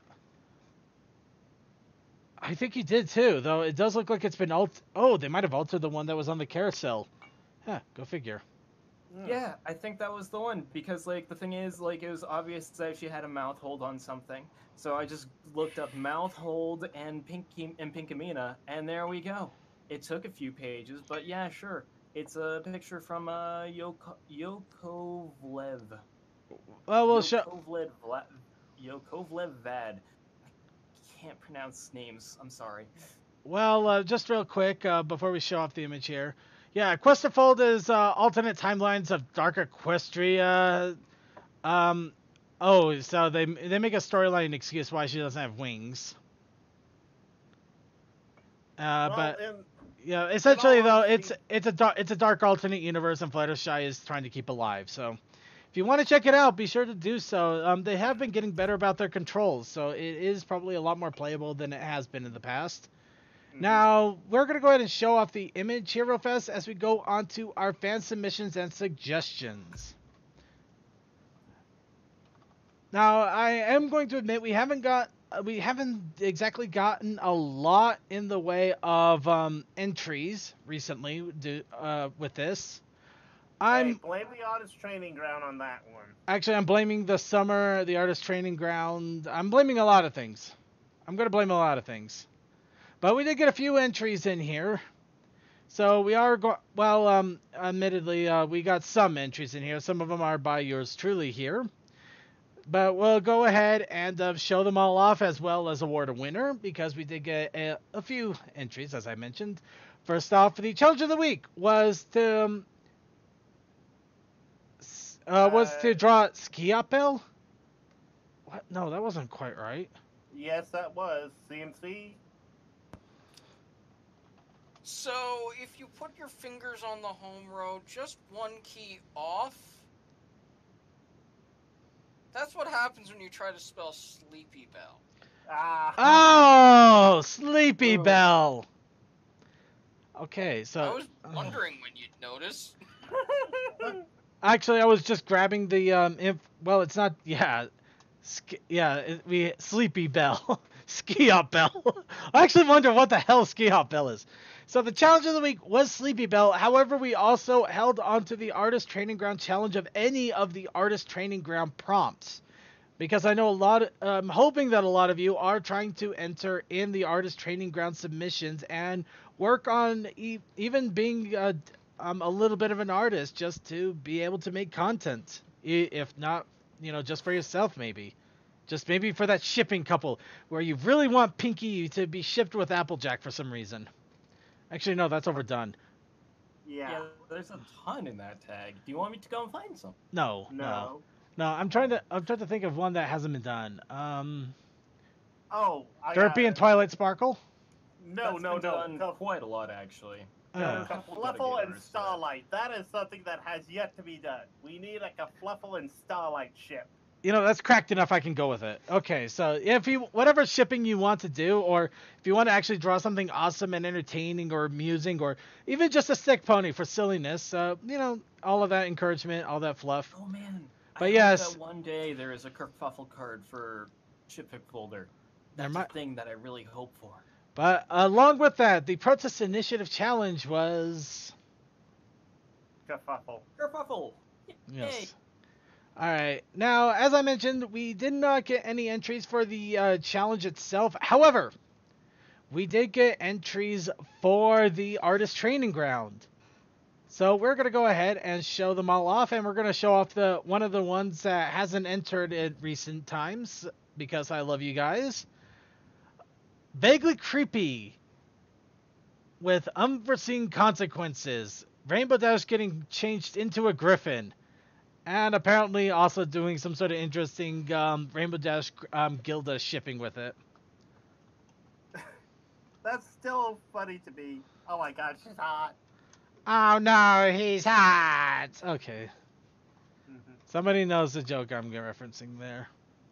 I think you did too, though it does look like it's been alt. Oh, they might have altered the one that was on the carousel. Huh, go figure. Yeah, I think that was the one, because, like, the thing is, like, it was obvious that she had a mouth hold on something. So I just looked up mouth hold and Pinky and Pinkamena, and there we go. It took a few pages, but yeah, sure. It's a picture from uh, Yoko Yokovlev. Well, we'll show. Yokovlev Vla Yokovlev Vad. I can't pronounce names. I'm sorry. Well, uh, just real quick uh, before we show off the image here. Yeah, Equestifold is uh, alternate timelines of Dark Equestria. Um, oh, so they they make a storyline excuse why she doesn't have wings. Uh, well, but in, yeah, essentially though, honesty, it's it's a dark it's a dark alternate universe, and Fluttershy is trying to keep alive. So, if you want to check it out, be sure to do so. Um, they have been getting better about their controls, so it is probably a lot more playable than it has been in the past. Now, we're going to go ahead and show off the image here real fast as we go on to our fan submissions and suggestions. Now, I am going to admit we haven't got we haven't exactly gotten a lot in the way of um, entries recently do, uh, with this. I'm hey, blame the artist training ground on that one. Actually, I'm blaming the summer, the artist training ground. I'm blaming a lot of things. I'm going to blame a lot of things. But we did get a few entries in here. So we are, go well, um, admittedly, uh, we got some entries in here. Some of them are by yours truly here. But we'll go ahead and uh, show them all off as well as award a winner, because we did get a, a few entries, as I mentioned. First off, the challenge of the week was to um, uh, was Uh, to draw Skiapel. What? No, that wasn't quite right. Yes, that was. C M C. So, if you put your fingers on the home row, just one key off, that's what happens when you try to spell Sleepy Bell. Ah. Oh, Sleepy Oh. Bell. Okay, so I was wondering when you'd notice. actually, I was just grabbing the um. Inf well, it's not. Yeah, sk yeah. It, we Sleepy Bell, Ski Hop Bell. I actually wonder what the hell Ski Hop Bell is. So the challenge of the week was Sleepy Bell. However, we also held on to the Artist Training Ground challenge of any of the Artist Training Ground prompts. Because I know a lot, I'm hoping that a lot of you are trying to enter in the Artist Training Ground submissions and work on e even being a, um, a little bit of an artist just to be able to make content. If not, you know, just for yourself maybe. Just maybe for that shipping couple where you really want Pinky to be shipped with Applejack for some reason. Actually, no, that's overdone. Yeah. Yeah, there's a ton in that tag. Do you want me to go and find some? No, no, No. no. I'm trying to. I'm trying to think of one that hasn't been done. Um, Oh, I Derpy got and Twilight Sparkle. No, That's no, been no. done The, quite a lot, actually. Uh, There are a the couple Fluffle dedicated and artists for that. Starlight. That is something that has yet to be done. We need like a Fluffle and Starlight ship. you know, that's cracked enough. I can go with it. Okay, so if you whatever shipping you want to do, or if you want to actually draw something awesome and entertaining, or amusing, or even just a stick pony for silliness, uh, you know, all of that encouragement, all that fluff. Oh man! But I yes. hope that one day there is a kerfuffle card for Chip Pick Folder. There That's might- a thing that I really hope for. But along with that, the Protest Initiative Challenge was Kerfuffle. Kerfuffle! yes. All right. Now, as I mentioned, we did not get any entries for the uh, challenge itself. However, we did get entries for the artist training ground. So we're gonna go ahead and show them all off, and we're gonna show off the one of the ones that hasn't entered in recent times because I love you guys. Vaguely creepy with unforeseen consequences. Rainbow Dash getting changed into a griffin. And apparently also doing some sort of interesting um, Rainbow Dash um, Gilda shipping with it. That's still funny to me. Oh my god, she's hot. Oh no, he's hot! Okay. Mm-hmm. Somebody knows the joke I'm referencing there.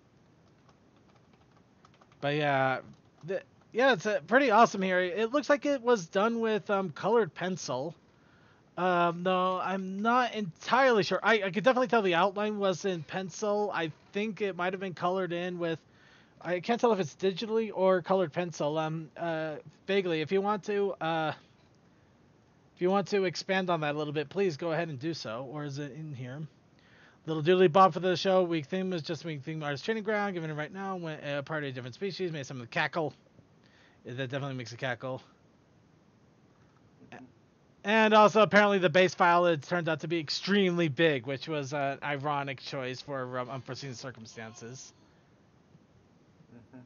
But yeah, the, yeah, it's uh, pretty awesome here. It looks like it was done with um, colored pencil. Um, no, I'm not entirely sure. I, I could definitely tell the outline was in pencil. I think it might have been colored in with... I can't tell if it's digitally or colored pencil. Um, uh, vaguely, if you want to, uh, if you want to expand on that a little bit, please go ahead and do so. Or is it in here? Little doodly bob for the show. Week theme was just week theme artist training ground. Given it right now, when a uh, party of different species made some of the cackle. That definitely makes a cackle. And also, apparently, the base file it turned out to be extremely big, which was an ironic choice for um, unforeseen circumstances. Mm-hmm.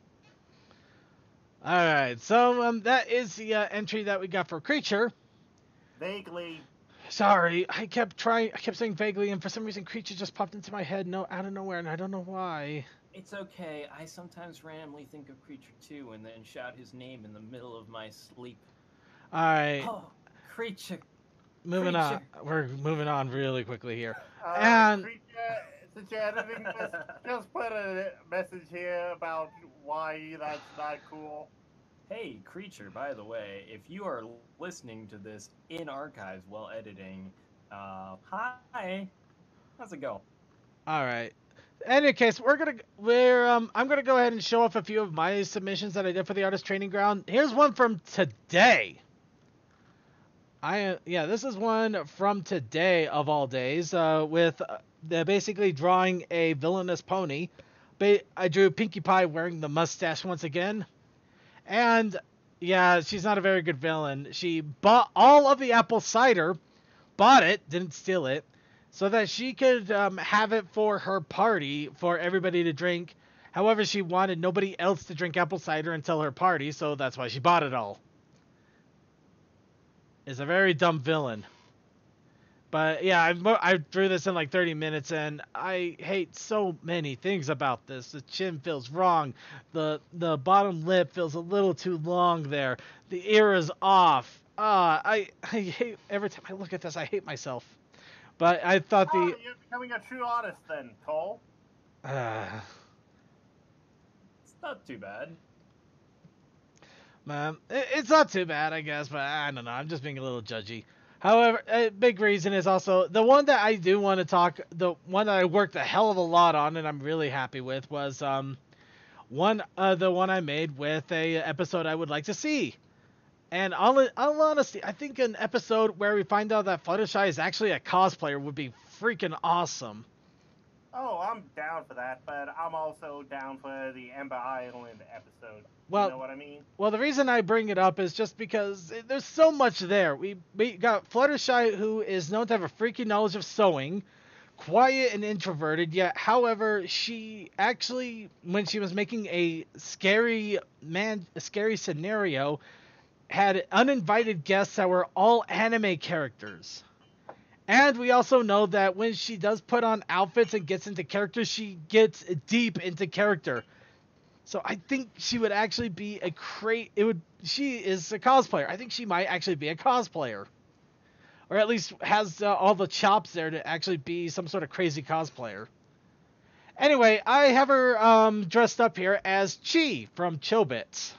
All right, so um, that is the uh, entry that we got for Creature. Vaguely. Sorry, I kept trying. I kept saying vaguely, and for some reason, Creature just popped into my head, no, out of nowhere, and I don't know why. It's okay. I sometimes randomly think of Creature too, and then shout his name in the middle of my sleep. All right. Oh, Creature. Moving Creature. on. We're moving on really quickly here. Uh, And- Creature, since you're editing, just, just put a message here about why that's not cool. Hey, Creature, by the way, if you are listening to this in archives while editing, uh, hi. How's it go? All right. In any case, we're gonna we're um I'm gonna go ahead and show off a few of my submissions that I did for the artist training ground. Here's one from today. I yeah, this is one from today of all days. Uh, with uh, the basically drawing a villainous pony. Ba- I drew Pinkie Pie wearing the mustache once again, and yeah, she's not a very good villain. She bought all of the apple cider, bought it, didn't steal it, so that she could um, have it for her party for everybody to drink. However, she wanted nobody else to drink apple cider until her party, so that's why she bought it all. Is a very dumb villain. But yeah, I, mo- I drew this in like thirty minutes, and I hate so many things about this. The chin feels wrong. The the bottom lip feels a little too long there. The ear is off. Ah, I, I hate every time I look at this. I hate myself. But I thought Oh, the you're becoming a true artist then, Cole. uh, It's not too bad. man, it, it's not too bad, I guess. But I don't know. I'm just being a little judgy. However, a big reason is also the one that I do want to talk. The one that I worked a hell of a lot on, and I'm really happy with, was um one uh the one I made with a episode I would like to see. And all, all honesty, I think an episode where we find out that Fluttershy is actually a cosplayer would be freaking awesome. Oh, I'm down for that, but I'm also down for the Ember Island episode. Well, you know what I mean? Well, the reason I bring it up is just because there's so much there. We we got Fluttershy, who is known to have a freaky knowledge of sewing, quiet and introverted, yet, however, she actually, when she was making a scary man, a scary scenario, had uninvited guests that were all anime characters. And we also know that when she does put on outfits and gets into character, she gets deep into character. So I think she would actually be a great. It would. She is a cosplayer. I think she might actually be a cosplayer, or at least has uh, all the chops there to actually be some sort of crazy cosplayer. Anyway, I have her um, dressed up here as Chi from Chobits.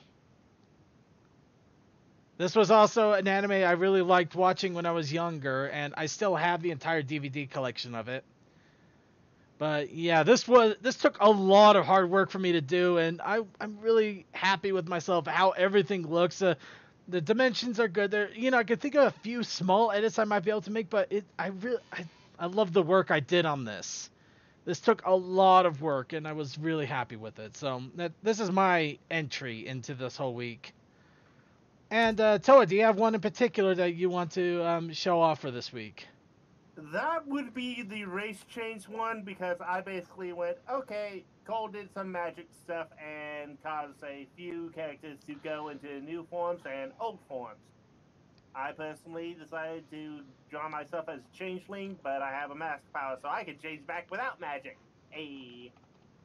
This was also an anime I really liked watching when I was younger, and I still have the entire D V D collection of it. But yeah, this was this took a lot of hard work for me to do, and I I'm really happy with myself how everything looks. Uh, the dimensions are good. There, you know, I could think of a few small edits I might be able to make, but it I really I I love the work I did on this. This took a lot of work, and I was really happy with it. So that this is my entry into this whole week. And uh, Toa, do you have one in particular that you want to um, show off for this week? That would be the race change one, because I basically went, okay, Cole did some magic stuff and caused a few characters to go into new forms and old forms. I personally decided to draw myself as a changeling, but I have a mask power, so I can change back without magic. Hey.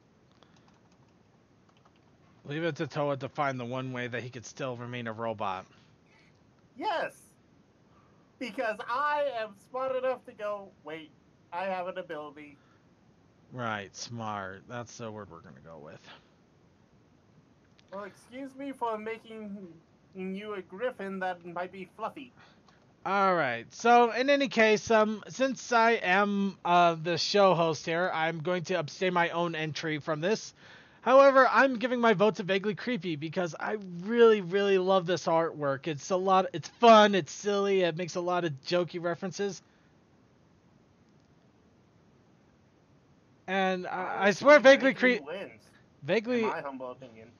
Leave it to Toa to find the one way that he could still remain a robot. Yes! Because I am smart enough to go, wait, I have an ability. Right, smart. That's the word we're going to go with. Well, excuse me for making you a griffin that might be fluffy. Alright, so in any case, um, since I am uh, the show host here, I'm going to abstain my own entry from this. However, I'm giving my vote to Vaguely Creepy because I really, really love this artwork. It's a lot. It's fun. It's silly. It makes a lot of jokey references. And I, I swear, Vaguely Creepy. Vaguely. In my humble opinion.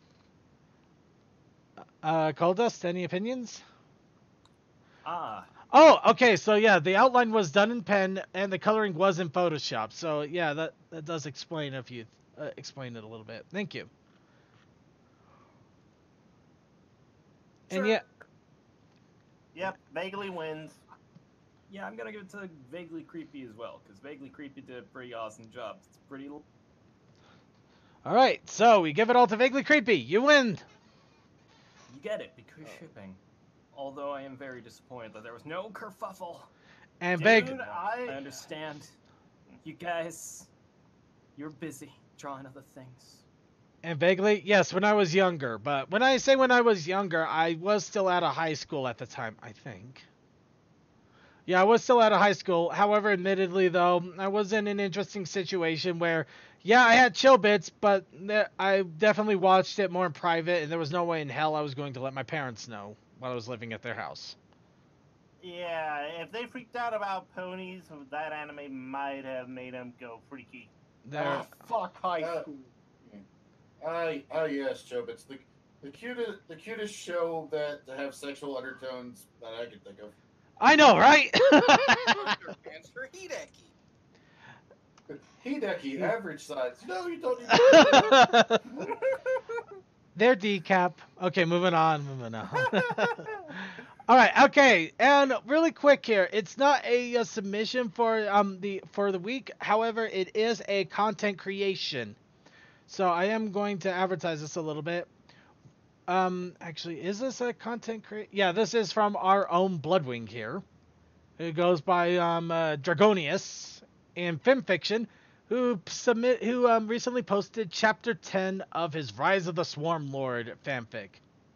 Uh, Coldust, any opinions? Ah. Oh, okay. So yeah, the outline was done in pen and the coloring was in Photoshop. So yeah, that that does explain if you. Uh, explain it a little bit. Thank you. Sure. And yeah. Yep, Vaguely wins. Yeah, I'm gonna give it to Vaguely Creepy as well, because Vaguely Creepy did a pretty awesome job. It's pretty. All right, so we give it all to Vaguely Creepy. You win. You get it because shipping. Although I am very disappointed that there was no kerfuffle. And Dude, Vaguely. I... I... I understand. You guys, you're busy drawing other things. And Vaguely, yes, when I was younger. But when I say when I was younger, I was still out of high school at the time, I think. Yeah, I was still out of high school. However, admittedly, though, I was in an interesting situation where, yeah, I had chill bits, but I definitely watched it more in private, and there was no way in hell I was going to let my parents know while I was living at their house. Yeah, if they freaked out about ponies, that anime might have made them go freaky. There. Ah, fuck high Uh, school. Ah, uh, uh, yes, Job. It's the the cutest the cutest show that to have sexual undertones that I can think of. I know, right? Fans for Hideki. Hideki, average size. No, you don't need to. They're decap. Okay, moving on, moving on. All right, okay, and really quick here. It's not a, a submission for um the for the week. However, it is a content creation. So I am going to advertise this a little bit. Um, actually, is this a content create? Yeah, this is from our own Bloodwing here. It goes by um uh, Dragonius in FimFiction, who submit who um recently posted chapter ten of his Rise of the Swarm Lord fanfic.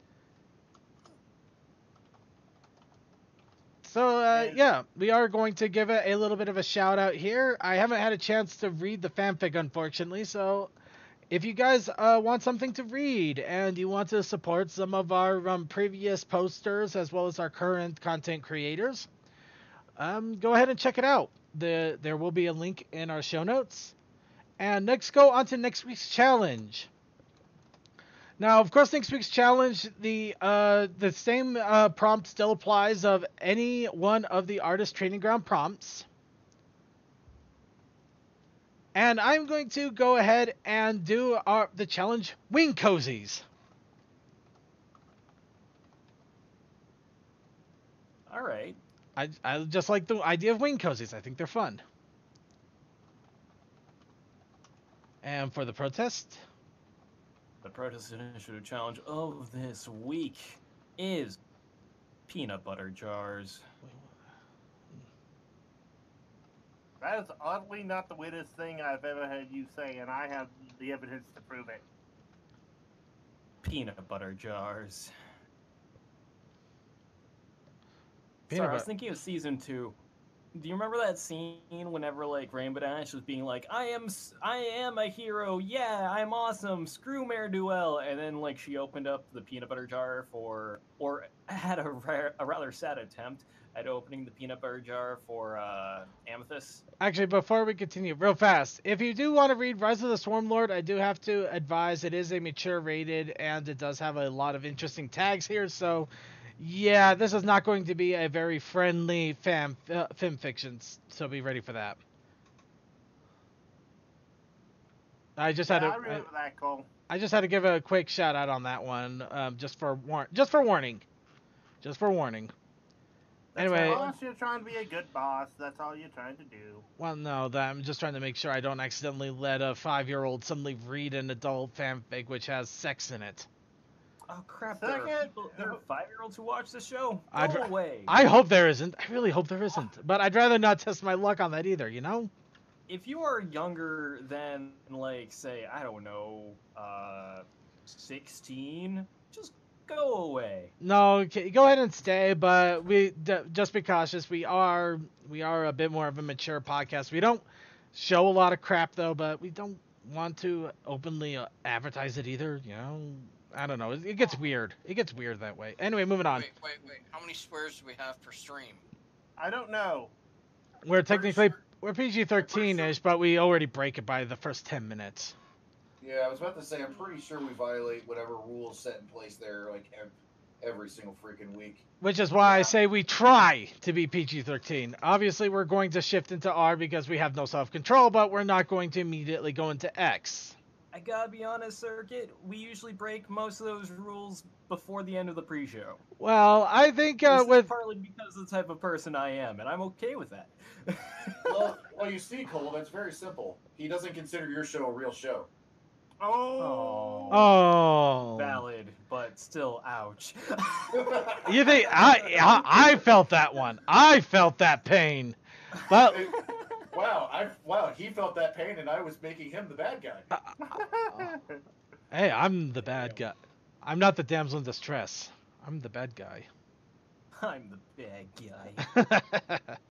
So, uh, yeah, we are going to give it a little bit of a shout out here. I haven't had a chance to read the fanfic, unfortunately, so if you guys uh, want something to read and you want to support some of our um, previous posters as well as our current content creators, um, go ahead and check it out. The, there will be a link in our show notes. And next, go on to next week's challenge. Now, of course, next week's challenge, the uh, the same uh, prompt still applies of any one of the artist training ground prompts. And I'm going to go ahead and do our the challenge wing cozies. All right. I, I just like the idea of wing cozies. I think they're fun. And for the protest, The protest initiative challenge of this week is peanut butter jars. That is oddly not the weirdest thing I've ever heard you say, and I have the evidence to prove it. Peanut butter jars. Peanut Sorry, I was butter- thinking of season two. Do you remember that scene whenever like Rainbow Dash was being like, "I am, s- I am a hero. Yeah, I'm awesome. Screw Mayor Duel," and then like she opened up the peanut butter jar for, or had a, ra- a rather sad attempt at opening the peanut butter jar for uh, Amethyst. actually, before we continue, real fast, if you do want to read Rise of the Swarm Lord, I do have to advise it is a mature rated, and it does have a lot of interesting tags here. So, yeah, this is not going to be a very friendly fan uh, film fiction. So be ready for that. I just Yeah, had I to. I, remember that, Cole. I just had to give a quick shout out on that one, um, just for war- just for warning, just for warning. That's Anyway, valid. Boss, you're trying to be a good boss. That's all you're trying to do. well, no, that I'm just trying to make sure I don't accidentally let a five-year-old suddenly read an adult fanfic which has sex in it. Oh crap! There are, Second- people, there are five-year-olds who watch this show. Go I'd ra- away. I hope there isn't. I really hope there isn't. But I'd rather not test my luck on that either, you know? If you are younger than, like, say, I don't know, uh, sixteen, just go away. No, okay, go ahead and stay, but we d- just be cautious. We are we are a bit more of a mature podcast. We don't show a lot of crap though, but we don't want to openly uh, advertise it either, you know? I don't know. It, it gets weird. It gets weird that way. Anyway, moving on. Wait, wait, wait. How many swears do we have per stream? I don't know. We're technically sure- we're P G thirteen-ish, but we already break it by the first ten minutes. Yeah, I was about to say, I'm pretty sure we violate whatever rules set in place there, like ev- every single freaking week. Which is why I Yeah. say we try to be P G thirteen. Obviously, we're going to shift into R because we have no self-control, but we're not going to immediately go into X. I gotta be honest, Circuit, we usually break most of those rules before the end of the pre-show. Well, I think uh, This is with partly because of the type of person I am, and I'm okay with that. Well, well, you see, Cole, that's very simple. He doesn't consider your show a real show. Oh. oh, Valid, but still, ouch. you think I, I I felt that one? I felt that pain. But Hey, wow, I wow, he felt that pain, and I was making him the bad guy. hey, I'm the bad guy. I'm not the damsel in distress. I'm the bad guy. I'm the bad guy.